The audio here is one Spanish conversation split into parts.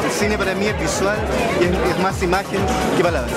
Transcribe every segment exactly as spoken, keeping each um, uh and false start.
El cine para mí es visual y es, es más imagen que palabras.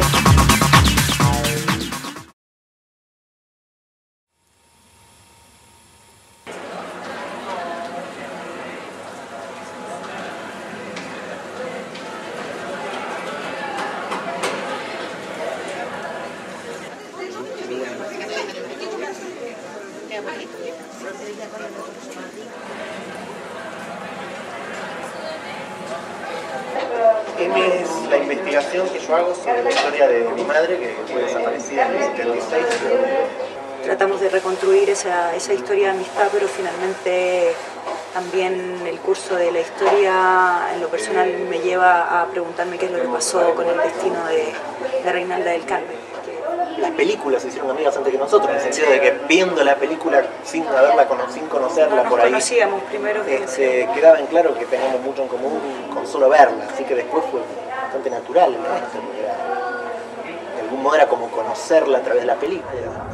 M es la investigación que yo hago sobre la historia de mi madre, que fue desaparecida en el setenta y seis. Tratamos de reconstruir esa, esa historia de amistad, pero finalmente también el curso de la historia en lo personal me lleva a preguntarme qué es lo que pasó con el destino de, de Reinalda del Carmen. Las películas se hicieron amigas antes que nosotros, en el sentido de que viendo la película sin haberla sin conocerla no por ahí, conocíamos primero que este, quedaba en claro que teníamos mucho en común con solo verla, así que después fue bastante natural, ¿no? Era, de algún modo era como conocerla a través de la película.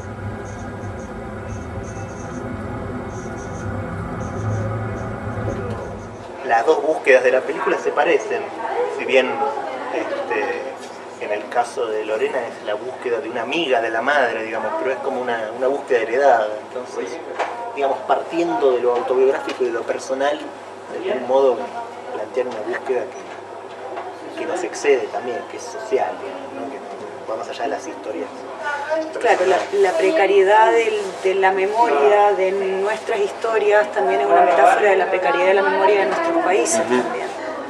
Las dos búsquedas de la película se parecen, si bien este, en el caso de Lorena es la búsqueda de una amiga de la madre, digamos, pero es como una, una búsqueda heredada. Entonces, digamos, partiendo de lo autobiográfico y de lo personal, de algún modo plantear una búsqueda que, que nos excede también, que es social, digamos, ¿no? Que va más allá de las historias. Claro, la, la precariedad del, de la memoria de nuestras historias también es una metáfora de la precariedad de la memoria de nuestros países uh-huh. también.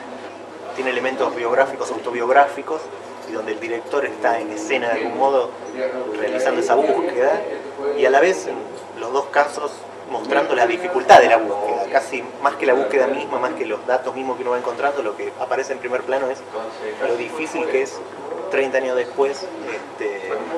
Tiene elementos biográficos, autobiográficos, y donde el director está en escena de algún modo realizando esa búsqueda y a la vez en los dos casos mostrando la dificultad de la búsqueda, casi más que la búsqueda misma, más que los datos mismos que uno va encontrando, lo que aparece en primer plano es lo difícil que es treinta años después este,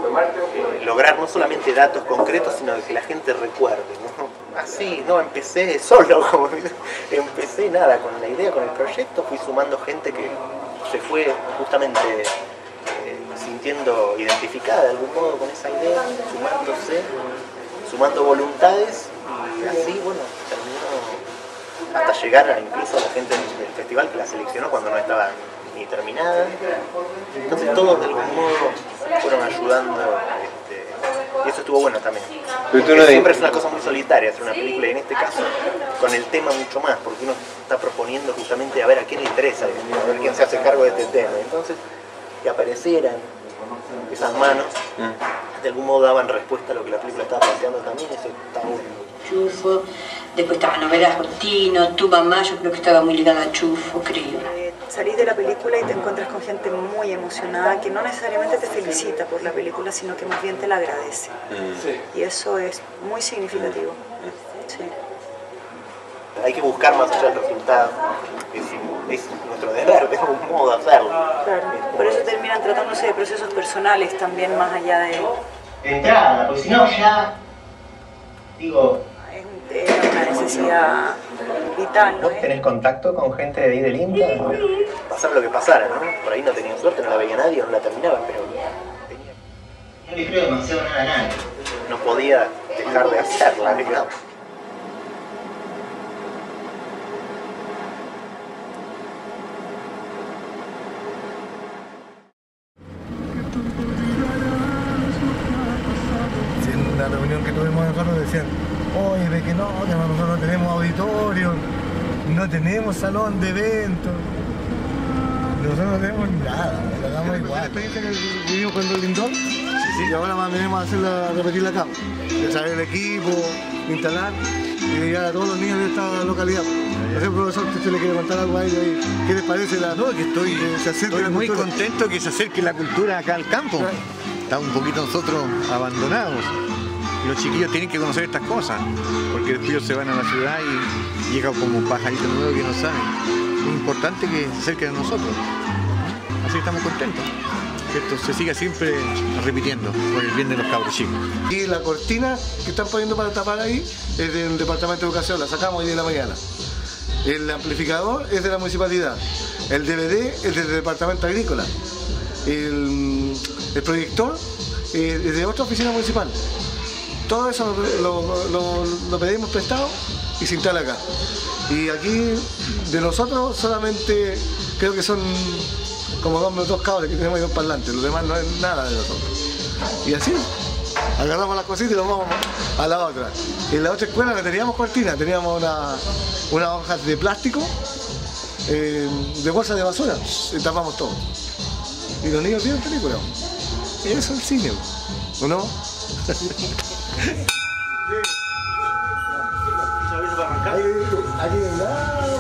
eh, lograr no solamente datos concretos, sino que la gente recuerde, ¿no? Así, no, empecé solo, como empecé nada, con la idea, con el proyecto, fui sumando gente que se fue justamente eh, sintiendo identificada de algún modo con esa idea, sumándose, sumando voluntades y así, bueno, terminó hasta llegar a, incluso a la gente del festival que la seleccionó cuando no estaba ni terminada. Entonces todos de algún modo fueron ayudando este, y eso estuvo bueno también. No siempre es una cosa muy solitaria hacer una película y en este caso con el tema mucho más, porque uno está proponiendo justamente a ver a quién le interesa, a ver quién se hace cargo de este tema. Entonces que aparecieran esas manos de algún modo daban respuesta a lo que la película estaba planteando también, eso está bueno. Chufo, después estaba Novelas Cortino, tu mamá yo creo que estaba muy ligada a Chufo, creo. Eh, salís de la película y te encuentras con gente muy emocionada que no necesariamente te felicita por la película, sino que más bien te la agradece. Mm. Y eso es muy significativo. Sí. Hay que buscar más allá del resultado, es, es nuestro deber de algún modo hacerlo. Claro, por eso terminan tratándose de procesos personales también más allá de... De entrada, porque si no ya, digo... Es una necesidad vital, ¿no? ¿Vos tenés contacto con gente de ahí del INTA? Pasara lo que pasara, ¿no? Por ahí no tenían suerte, no la veía nadie, no la terminaban, pero... Tenía... No le creo demasiado nada a nadie. No podía dejar de hacerla, digamos. La reunión que tuvimos nosotros decían, oye, de que no, que nosotros no tenemos auditorio, no tenemos salón de eventos, nosotros no tenemos nada, lo hagamos igual. ¿La experiencia que vivimos con el Lindón? Sí, sí. Y ahora venimos a hacerla, a repetirla acá, de traer el equipo, instalar y llegar a todos los niños de esta localidad. No sé, profesor, que usted le quiere contar algo a ellos ahí. ¿Qué les parece la no, que estoy, que se acerque estoy la muy cultura? contento que se acerque la cultura acá al campo. Claro. Estamos un poquito nosotros abandonados. Y los chiquillos tienen que conocer estas cosas, porque después ellos se van a la ciudad y llegan como pajaritos nuevos que no saben. Es importante que se acerquen a nosotros. Así que estamos contentos. Que esto se siga siempre repitiendo por el bien de los cabros chicos. Y la cortina que están poniendo para tapar ahí es del Departamento de Educación, la sacamos hoy de la mañana. El amplificador es de la municipalidad. El D V D es del Departamento Agrícola. El, el proyector es de otra oficina municipal. Todo eso lo, lo, lo, lo pedimos prestado y se instala acá. Y aquí de nosotros solamente creo que son como dos, dos cables que tenemos y dos parlantes, los demás no es nada de nosotros. Y así, agarramos las cositas y nos vamos a la otra. En la otra escuela no teníamos cortina, teníamos una, una hoja de plástico, eh, de bolsa de basura, y tapamos todo. Y los niños vieron películas. Y eso es el cine, ¿o no? Aquí en lado.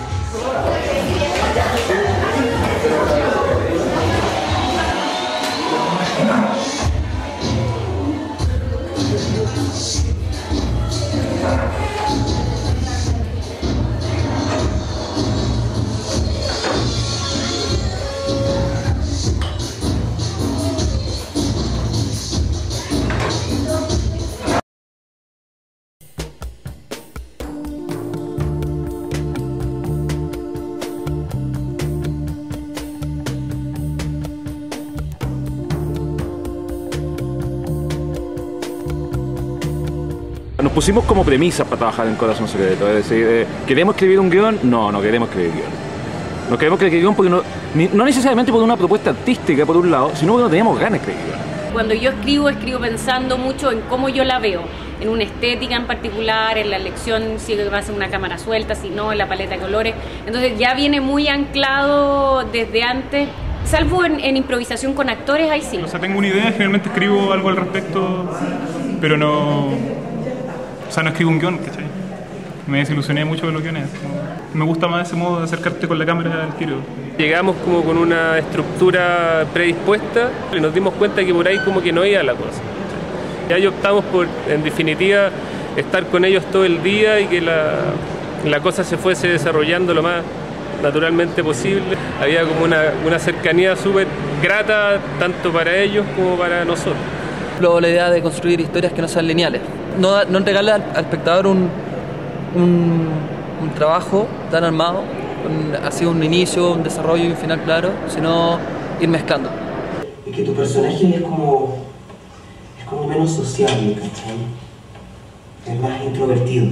Nos pusimos como premisa para trabajar en Corazón Secreto, es decir, eh, ¿queremos escribir un guión? No, no queremos escribir guión. No queremos escribir guión porque no, ni, no necesariamente por una propuesta artística por un lado, sino porque no teníamos ganas de escribir guión. Cuando yo escribo, escribo pensando mucho en cómo yo la veo, en una estética en particular, en la elección, si va a ser una cámara suelta, si no, en la paleta de colores. Entonces ya viene muy anclado desde antes, salvo en, en improvisación con actores, ahí sí. O sea, tengo una idea, generalmente escribo algo al respecto, pero no... O sea, no escribo un guión, ¿cachai? Me desilusioné mucho con los guiones. Me gusta más ese modo de acercarte con la cámara al tiro. Llegamos como con una estructura predispuesta y nos dimos cuenta que por ahí como que no iba la cosa. Ya y optamos por, en definitiva, estar con ellos todo el día y que la, la cosa se fuese desarrollando lo más naturalmente posible. Había como una, una cercanía súper grata tanto para ellos como para nosotros. Luego la idea de construir historias que no sean lineales. No, no entregarle al, al espectador un, un, un trabajo tan armado, un, así un inicio, un desarrollo y un final claro, sino ir mezclando. Y que tu personaje es como, es como menos sociable, ¿cachai? Es más introvertido.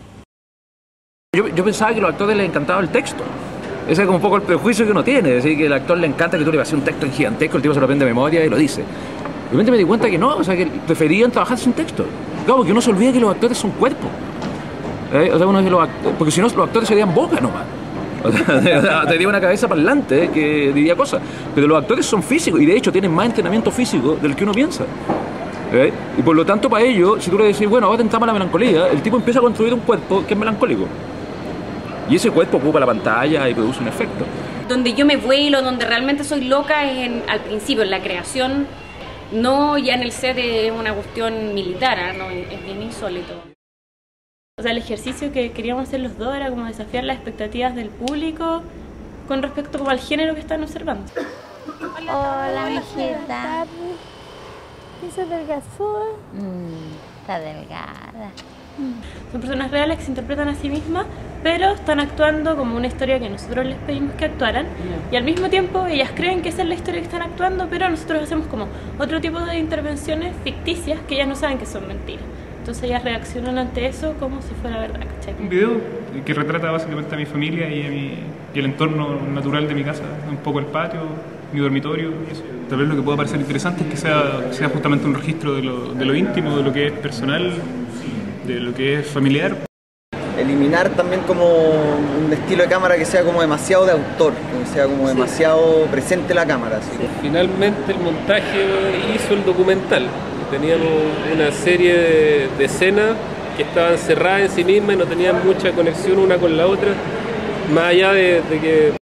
Yo, yo pensaba que a los actores les encantaba el texto. Ese es como un poco el prejuicio que uno tiene, es decir, que al actor le encanta que tú le vas a hacer un texto en gigantesco, el tipo se lo aprende de memoria y lo dice. De repente me di cuenta que no, o sea, que preferían trabajar sin texto. Claro, porque uno se olvida que los actores son cuerpos. ¿Eh? O sea, uno dice los actores, porque si no, los actores serían boca nomás. O sea, tendría una cabeza parlante que diría cosas. Pero los actores son físicos y de hecho tienen más entrenamiento físico del que uno piensa. ¿Eh? Y por lo tanto, para ellos, si tú le decís, bueno, ahora entramos a la melancolía, el tipo empieza a construir un cuerpo que es melancólico. Y ese cuerpo ocupa la pantalla y produce un efecto. Donde yo me vuelo, donde realmente soy loca es en, al principio, en la creación. No, ya en el set es una cuestión militar, ¿eh? No, es bien insólito. O sea, el ejercicio que queríamos hacer los dos era como desafiar las expectativas del público con respecto como al género que están observando. Hola, Hola mijita. ¿Esa delgazúa? Mm, está delgada. Son personas reales que se interpretan a sí mismas, pero están actuando como una historia que nosotros les pedimos que actuaran, y al mismo tiempo ellas creen que esa es la historia que están actuando, pero nosotros hacemos como otro tipo de intervenciones ficticias que ellas no saben que son mentiras. Entonces ellas reaccionan ante eso como si fuera verdad, ¿cachai? Un video que retrata básicamente a mi familia y, a mi, y el entorno natural de mi casa, un poco el patio, mi dormitorio y eso. Tal vez lo que pueda parecer interesante es que sea, sea justamente un registro de lo, de lo íntimo, de lo que es personal, de lo que es familiar. Eliminar también como un estilo de cámara que sea como demasiado de autor, que sea como sí. demasiado presente la cámara. ¿Sí? Finalmente el montaje hizo el documental. Teníamos una serie de, de escenas que estaban cerradas en sí mismas y no tenían mucha conexión una con la otra, más allá de, de que